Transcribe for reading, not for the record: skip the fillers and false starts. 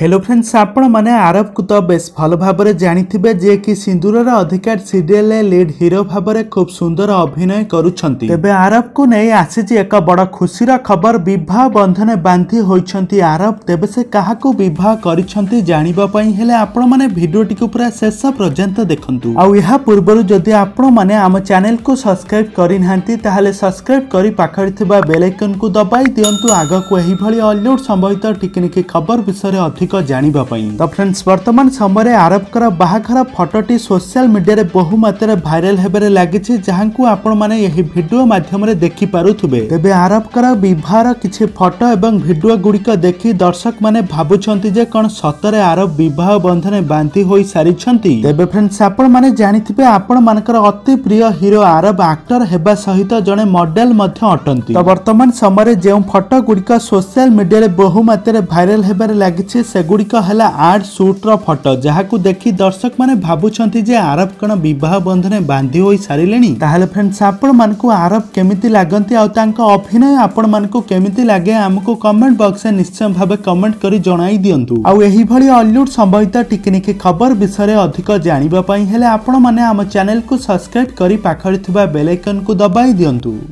Hello friends, आपण माने आरब को तो बेस भल भाव जानिथिबे जे कि सिंदूरर अधिकार सीरियल लीड हीरो भाव खूब सुंदर अभिनय करुछंती। तेबे आरब को नहीं आसीची एक बड़ खुशीर खबर। विवाह बंधन बांधी होइछंती आरब। तेबे से काहाकू विवाह करिछंती जानिबा पई हेले आपण माने वीडियोटी को पूरा शेष पर्यंत देखंतु। आ यहा पूर्वरु जदि आपण माने आम चैनल को सब्सक्राइब करि नाहंती ताहाले सब्सक्राइब करि पाखरि थिबा बेल आइकन को दबाई दियंतु आगकू एही भली हॉलीवुड संबंधित टिकनिकी खबर विषय अधिक जानिबा पई। तो फ्रेंड्स, वर्तमान समय आरब कर बाहाघर फटोटी सोशल मीडिया रे बहु मात्रा भाइराल हेबारे लागिछि, जहांकू आपण माने एही वीडियो माध्यम रे देखि पारुथुबे। तेबे आरब कर विवाहर किछि फोटो एवं वीडियो गुड़िक देखि दर्शक माने भाबुछंती जे कोन सतरे आरब विवाह बंधन बांधी होई सारिछंती। तेबे फ्रेंड्स, आपण माने जानिथिबे आपण मानकर अति प्रिय हीरो आरब एक्टर हेबा सहित जने मॉडल मध्य अटंती। तो वर्तमान समय जे फोटो गुड़िक सोशल मीडिया रे बहु मात्रा भाइराल हेबारे लागिछि सेगुड़िक है आर्ट शूट रो फोटो, जहां देखि दर्शक माने भाबुछंती जे आरब कण विवाह बंधन बांधी होई सारिलेनी। ताहाले फ्रेंड्स, आपण मानकू आरब केमिति लागंती आ तांका अभिनय आपण मानकू केमिति लागे हमकू कमेंट बॉक्स में निश्चय भाबे कमेंट करी जणाई दियंतु। आ एही भली हॉलीवुड संबंधित टिकनिकी खबर विषय अधिक जानिबा पई हेले आपण माने आम चैनल को सब्सक्राइब करी पाखरि थिबा बेल आइकन को दबाई दियंतु।